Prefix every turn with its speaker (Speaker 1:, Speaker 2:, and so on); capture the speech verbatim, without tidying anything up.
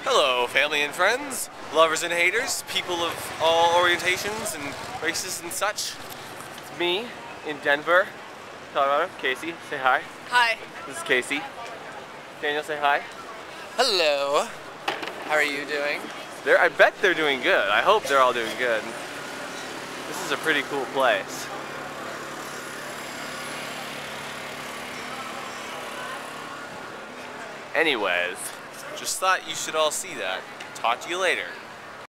Speaker 1: Hello, family and friends, lovers and haters, people of all orientations and races and such. It's me in Denver, Colorado. Casey, say hi.
Speaker 2: Hi.
Speaker 1: This is Casey. Daniel, say hi.
Speaker 3: Hello. How are you doing?
Speaker 1: They're, I bet they're doing good. I hope they're all doing good. This is a pretty cool place. Anyways, just thought you should all see that. Talk to you later.